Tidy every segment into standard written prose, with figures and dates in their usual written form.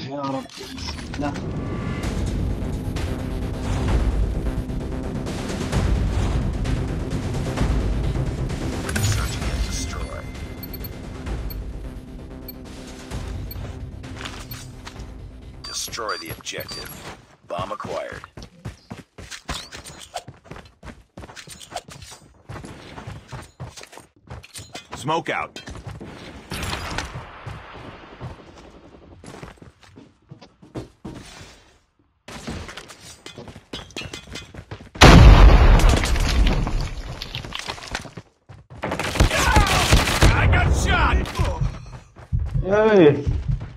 يا رب بسم الله. Search and destroy. Destroy the objective. Bomb acquired. Smoke out. I got shot. ايه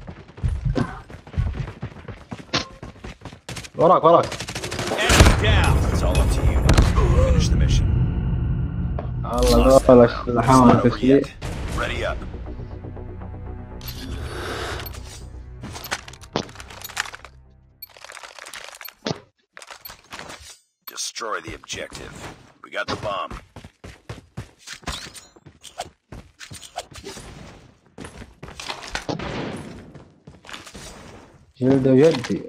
وراك وراك. Enemy down. It's all up to you now. Finish the mission. الله Lost that دولك round. It's لحام not over تسليح. yet. Ready up. Destroy the objective. We got the bomb. جلد ويدي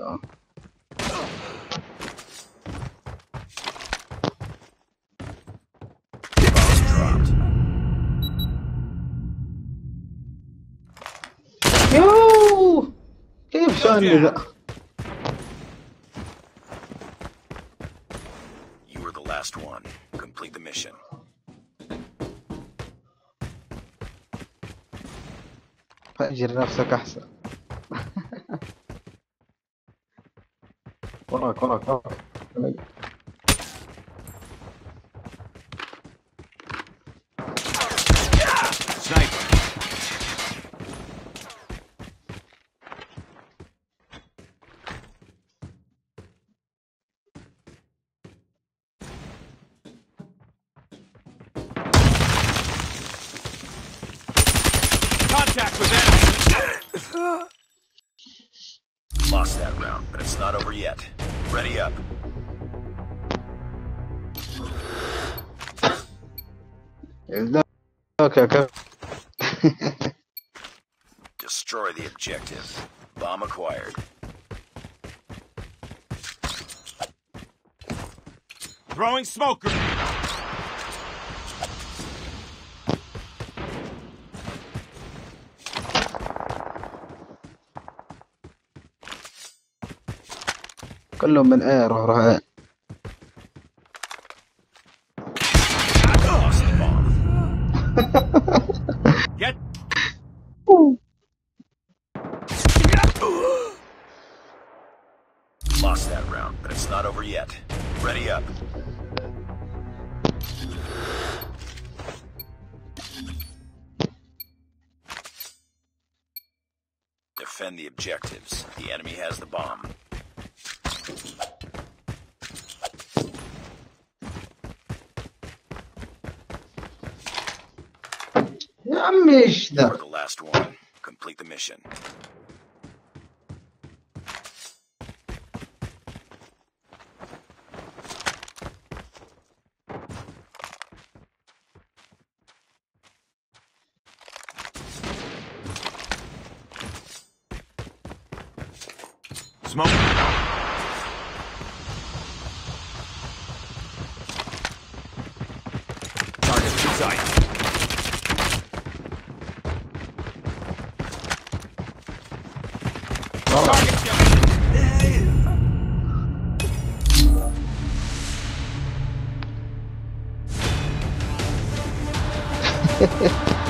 Bomb dropped. يوه كيف شاني ذا؟ You were the last one. Complete the mission. فاجر نفسك احسن. وراك وراك وراك. Sniper. Contact with enemy. Lost that round, but it's not over yet. Ready up. اوكي. Destroy the objective. Bomb acquired. Throwing smoke grenade. كلهم من ايه روح ايه. Lost the bomb. Get. Lost that round, but it's not over yet. Ready up. Defend the objectives. The enemy has the bomb. يا عمي ايش You ذا؟ are the last one. Complete the mission. Smoke. Target in sight. Target down.